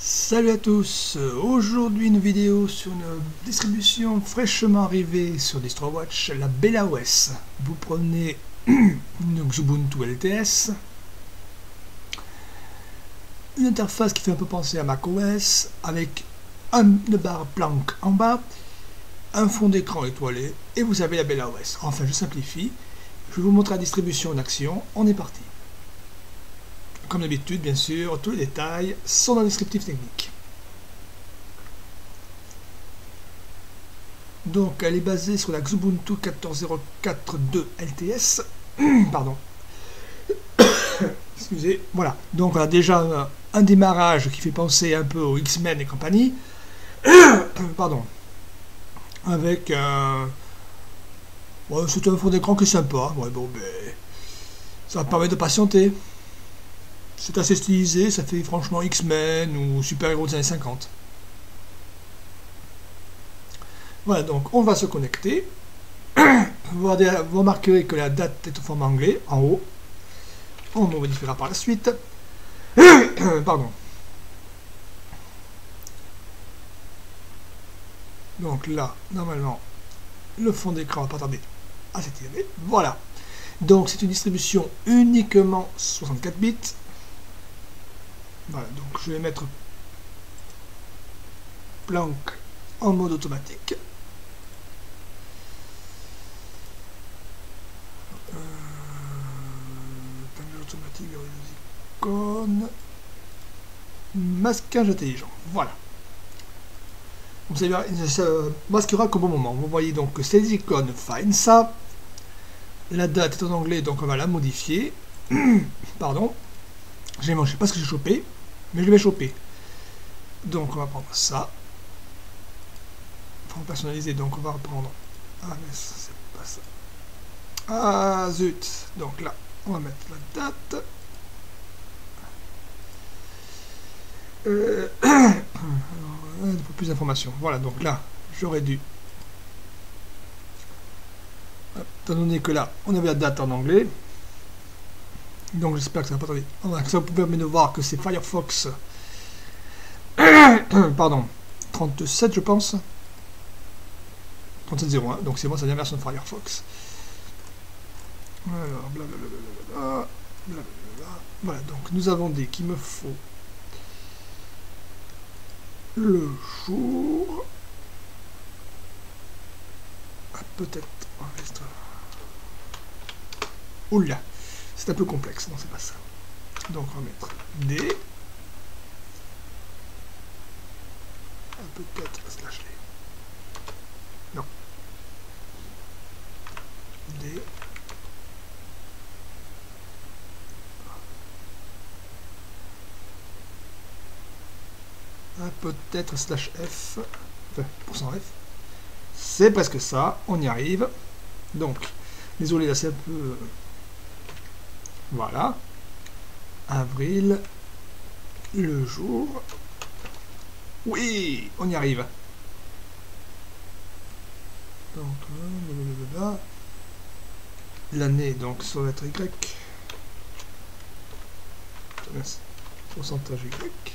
Salut à tous, aujourd'hui une vidéo sur une distribution fraîchement arrivée sur DistroWatch, la BellaOS. Vous prenez une Xubuntu LTS, une interface qui fait un peu penser à macOS, avec une barre blanche en bas, un fond d'écran étoilé, et vous avez la BellaOS. Enfin, je simplifie, je vais vous montrer la distribution en action, on est parti. Comme d'habitude, bien sûr, tous les détails sont dans le descriptif technique. Donc, elle est basée sur la Xubuntu 14.04.2 LTS. Pardon. Excusez. Voilà. Donc, on a déjà un démarrage qui fait penser un peu aux X-Men et compagnie. Pardon. Avec ouais, c'est un fond d'écran qui est sympa. Ouais, bon, ben, ça va permettre de patienter. C'est assez stylisé, ça fait franchement X-Men ou super-héros des années 50. Voilà, donc on va se connecter. Vous remarquerez que la date est au format anglais, en haut. On modifiera par la suite. Pardon. Donc là, normalement, le fond d'écran va pas tarder à s'étirer. Voilà. Donc c'est une distribution uniquement 64 bits. Voilà, donc je vais mettre Planck en mode automatique. Automatique, icônes, masquage intelligent. Voilà. Vous savez, ça masquera qu'au bon moment. Vous voyez donc que ces icônes find ça. La date est en anglais, donc on va la modifier. Pardon. Je ne sais pas ce que j'ai chopé, mais je vais choper. Donc on va prendre ça. Pour personnaliser, donc on va reprendre. Ah mais c'est pas ça. Ah zut. Donc là, on va mettre la date. Un peu plus d'informations. Voilà, donc là, j'aurais dû. Étant donné que là, on avait la date en anglais. Donc j'espère que ça va pas tarder. Ça vous permet de voir que c'est Firefox. Pardon. 37 je pense. 37.01. Donc c'est moi, c'est la version de Firefox. Alors, blablabla. Voilà, donc nous avons dit qu'il me faut le jour. Ah, peut-être. Oula, c'est un peu complexe, non c'est pas ça. Donc on va mettre D. Peut-être slash D. Non. D. Peut-être slash F. Enfin, %F. C'est presque ça, on y arrive. Donc, désolé, là c'est un peu... Voilà. Avril. Le jour. Oui, on y arrive. Donc, l'année, donc, ça va être Y. Pourcentage Y.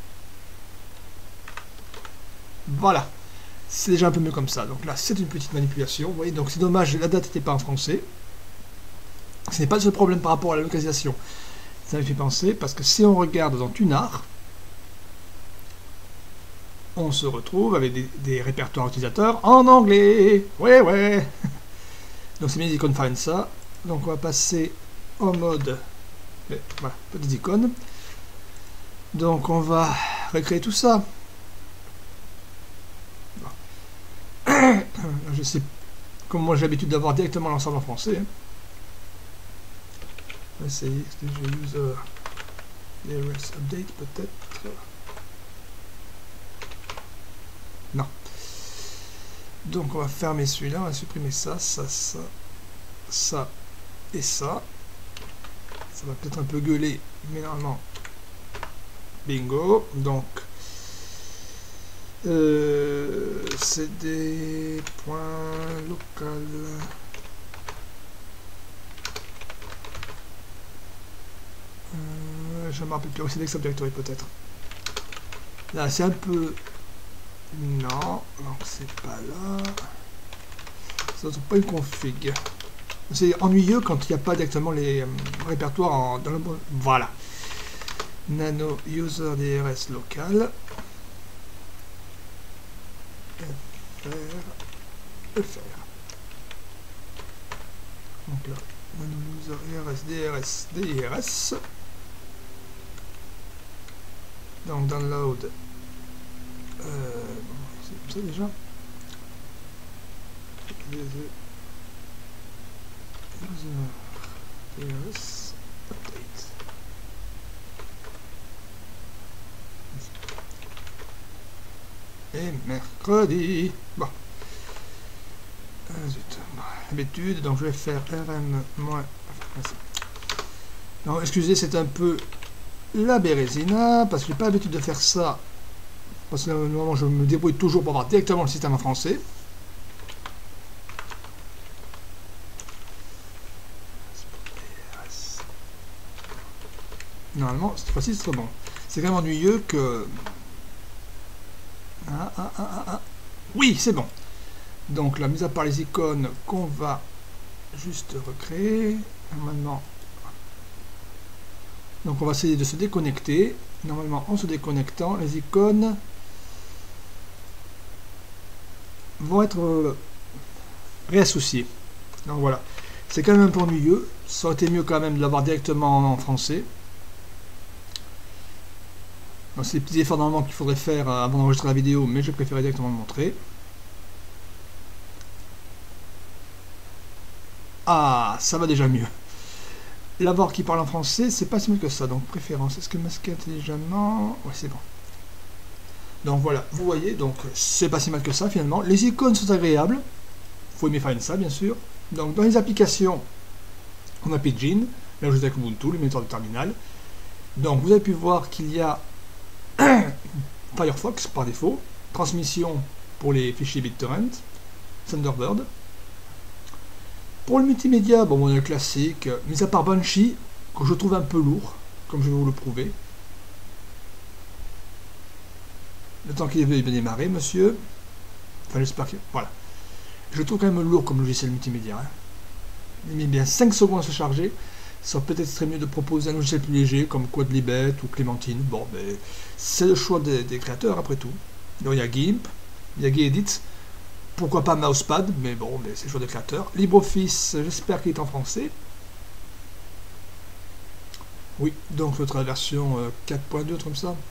Voilà. C'est déjà un peu mieux comme ça. Donc là, c'est une petite manipulation. Vous voyez, donc c'est dommage, la date n'était pas en français. Ce n'est pas le seul problème par rapport à la localisation. Ça me fait penser, parce que si on regarde dans Tunar, on se retrouve avec des répertoires utilisateurs en anglais. Ouais, ouais. Donc c'est bien les icônes find ça. Donc on va passer en mode... Voilà, petites icônes. Donc on va recréer tout ça. Je sais, comme moi j'ai l'habitude d'avoir directement l'ensemble en français. Hein. On va essayer, est-ce que je vais user DRS update peut-être. Non. Donc on va fermer celui-là, on va supprimer ça, ça, ça, ça et ça. Ça va peut-être un peu gueuler, mais normalement, bingo. Donc, c'est des points local. Je ne me rappelle plus, c'est l'extrait directory peut-être. Là, c'est un peu... Non, donc c'est pas là. Ça ne trouve pas une config. C'est ennuyeux quand il n'y a pas directement les répertoires dans le bon... Voilà. Nano user DRS local. FR. Donc là, nano user DRS. Donc download. C'est ça déjà. DRS update. Et mercredi. Bon. Zut. L'habitude, donc je vais faire rm-. Non, excusez, c'est un peu la bérésina, parce que j'ai pas l'habitude de faire ça. Parce que normalement, je me débrouille toujours pour avoir directement le système en français. Normalement, cette fois-ci, c'est très bon. C'est quand même ennuyeux que... Oui, c'est bon. Donc, la mise à part les icônes qu'on va juste recréer. Normalement... Donc, on va essayer de se déconnecter. Normalement, en se déconnectant, les icônes vont être réassociées. Donc, voilà. C'est quand même un peu ennuyeux. Ça aurait été mieux quand même de l'avoir directement en français. C'est des petits efforts normalement qu'il faudrait faire avant d'enregistrer la vidéo, mais je préférais directement le montrer. Ah, ça va déjà mieux. L'avoir qui parle en français, c'est pas si mieux que ça. Donc préférence, est-ce que masquer intelligemment? Ouais, c'est bon. Donc voilà, vous voyez, donc c'est pas si mal que ça finalement. Les icônes sont agréables. Faut aimer faire ça, bien sûr. Donc dans les applications, on a Pidgin, là je suis avec Ubuntu, l'émetteur de terminal. Donc vous avez pu voir qu'il y a Firefox par défaut, transmission pour les fichiers BitTorrent, Thunderbird. Pour le multimédia, bon, on a le classique, mis à part Banshee, que je trouve un peu lourd, comme je vais vous le prouver. Le temps qu'il veuille bien démarrer, monsieur. Enfin, j'espère que... Voilà. Je le trouve quand même lourd comme logiciel multimédia. Hein. Il met bien 5 secondes à se charger. Ça peut-être serait mieux de proposer un logiciel plus léger comme Quadlibet ou Clémentine. Bon, mais c'est le choix des créateurs après tout. Donc il y a GIMP, il y a Gedit, pourquoi pas Mousepad, mais bon, mais c'est le choix des créateurs. LibreOffice, j'espère qu'il est en français. Oui, donc notre version 4.2 comme ça.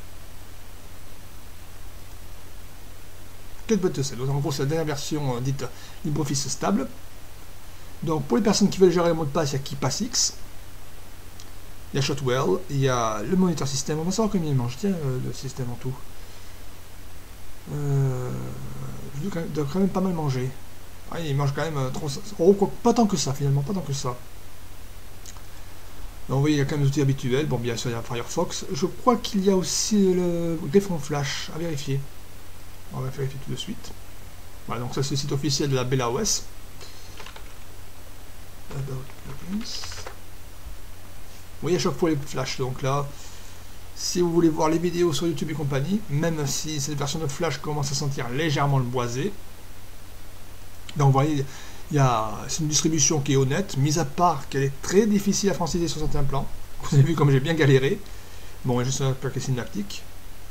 4.7, donc en gros c'est la dernière version dite LibreOffice stable. Donc pour les personnes qui veulent gérer le mot de passe, il y a KeePassX, il y a Shotwell, il y a le moniteur système. On va savoir combien il mange, tiens, le système en tout. Je dois quand même pas mal manger. Ah, il mange quand même trop... Oh, quoi, pas tant que ça finalement, pas tant que ça. Donc oui, il y a quand même des outils habituels. Bon, bien sûr, il y a Firefox. Je crois qu'il y a aussi le greffon Flash à vérifier. On va vérifier tout de suite. Voilà, donc ça c'est le site officiel de la BelaOS. Oui, à chaque fois les flashs. Donc là, si vous voulez voir les vidéos sur YouTube et compagnie, même si cette version de Flash commence à sentir légèrement le boisé, donc vous voyez, c'est une distribution qui est honnête, mis à part qu'elle est très difficile à franciser sur certains plans. Vous avez vu comme j'ai bien galéré. Bon, il y a juste un paquet synaptique.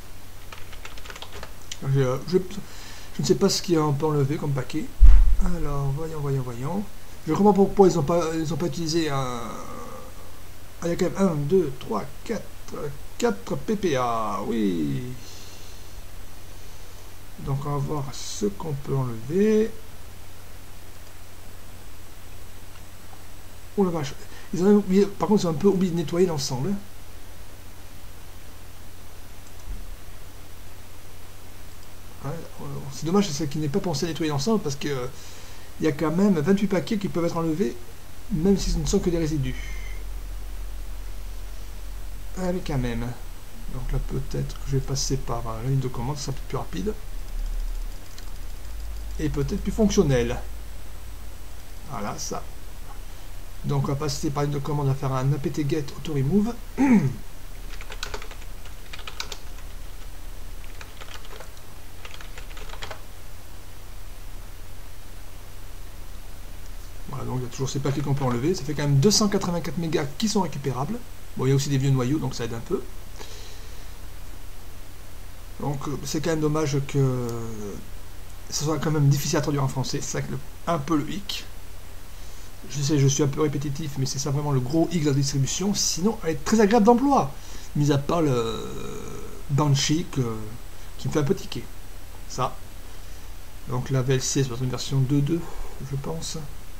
Je ne sais pas ce qu'il y a un peu enlevé comme paquet. Alors, voyons. Je comprends pourquoi ils n'ont pas utilisé un... Ah, il y a quand même 1, 2, 3, 4 PPA, oui. Donc on va voir ce qu'on peut enlever. Oh la vache. Ils ont oublié, par contre ils ont un peu oublié de nettoyer l'ensemble. Ouais, c'est dommage qu'ils n'aient pas pensé à nettoyer l'ensemble parce que il y a quand même 28 paquets qui peuvent être enlevés, même si ce ne sont que des résidus. Allez quand même. Donc là peut-être que je vais passer par la ligne de commande, ça sera peut-être plus rapide. Et peut-être plus fonctionnel. Voilà ça. Donc on va passer par la ligne de commande à faire un apt-get auto-remove. toujours ces paquets qu'on peut enlever. Ça fait quand même 284 mégas qui sont récupérables. Bon, il y a aussi des vieux noyaux, donc ça aide un peu. Donc c'est quand même dommage que ce soit quand même difficile à traduire en français. C'est ça que un peu le hic. Je sais, je suis un peu répétitif, mais c'est ça vraiment le gros hic de la distribution. Sinon, elle est très agréable d'emploi. Mis à part le Banshee qui me fait un peu tiquer. Ça. Donc la VLC, c'est dans une version 2.2, je pense.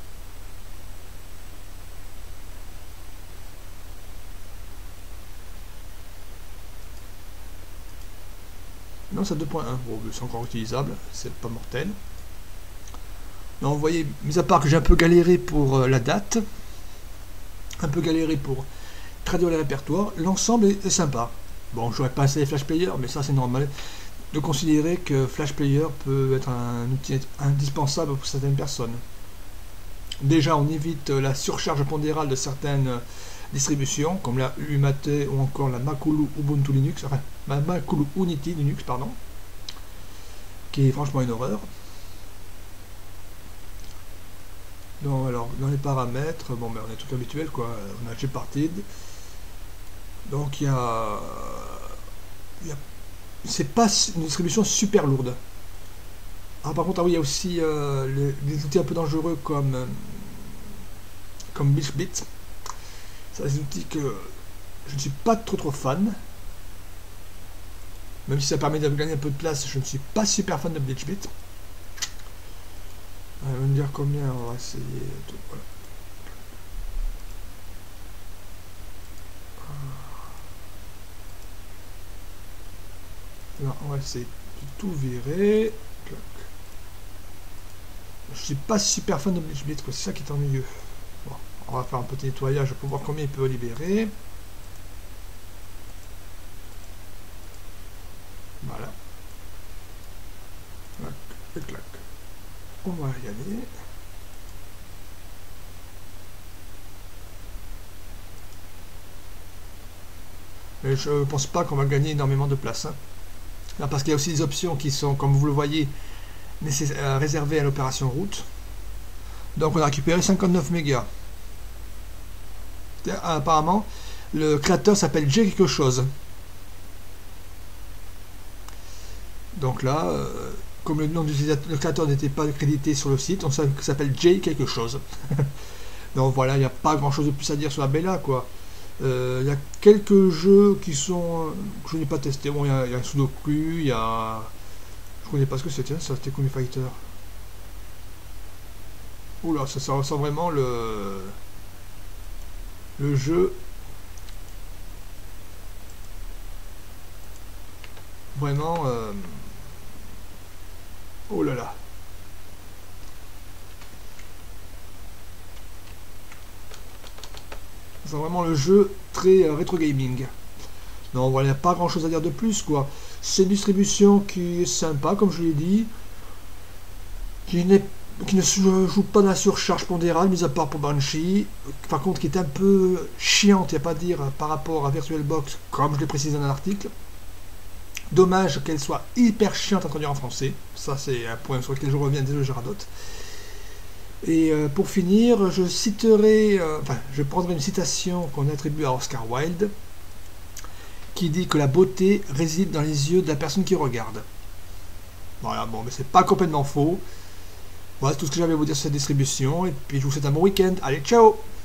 Non, c'est 2.1. Bon, c'est encore utilisable, c'est pas mortel. Donc, vous voyez, mis à part que j'ai un peu galéré pour la date, un peu galéré pour traduire les répertoires, l'ensemble est sympa. Bon, j'aurais pas assez Flash Player, mais ça c'est normal de considérer que Flash Player peut être un outil indispensable pour certaines personnes. Déjà, on évite la surcharge pondérale de certaines distributions, comme la UMAT ou encore la Makulu Ubuntu Linux, enfin, Makulu Unity Linux, pardon, qui est franchement une horreur. Donc, alors, dans les paramètres, bon, ben, on est tout habituel, quoi. On a Gparted. Donc, il y a c'est pas une distribution super lourde. Alors, par contre, ah oui, il y a aussi des outils un peu dangereux comme BitchBit. C'est des outils que je ne suis pas trop fan. Même si ça permet de gagner un peu de place, je ne suis pas super fan de BitchBit. On va me dire combien, on va essayer. Tout, voilà. Là, on va essayer de tout virer. Je suis pas super fan de BitchBit, c'est ça qui est ennuyeux. Bon, on va faire un petit nettoyage pour voir combien il peut libérer. Voilà. Clac, et clac. On va y aller. Mais je ne pense pas qu'on va gagner énormément de place. Hein. Là, parce qu'il y a aussi des options qui sont, comme vous le voyez, réservées à l'opération route. Donc on a récupéré 59 mégas. Apparemment, le créateur s'appelle J quelque chose. Donc là, comme le nom du créateur n'était pas crédité sur le site, on sait que ça s'appelle J quelque chose. Donc voilà, il n'y a pas grand chose de plus à dire sur la Bella, quoi. Il y a quelques jeux qui sont que je n'ai pas testé. Bon, il y a un Sudoku, il y a... Je connais pas ce que c'était, ça c'était Kumi Fighter. Oula, ça ressent vraiment le jeu. Vraiment... Oh là là. C'est vraiment le jeu très rétro gaming. Non, voilà, il n'y a pas grand chose à dire de plus, quoi. C'est une distribution qui est sympa, comme je l'ai dit, qui ne joue pas dans la surcharge pondérale, mis à part pour Banshee, par contre qui est un peu chiante, il n'y a pas à dire, par rapport à VirtualBox, comme je l'ai précisé dans l'article. Dommage qu'elle soit hyper chiante à traduire en français, ça c'est un point sur lequel je reviens dès que je radote. Et pour finir, je citerai, je prendrai une citation qu'on attribue à Oscar Wilde, qui dit que la beauté réside dans les yeux de la personne qui regarde. Voilà, bon, mais c'est pas complètement faux. Voilà tout ce que j'avais à vous dire sur cette distribution, et puis je vous souhaite un bon week-end. Allez, ciao!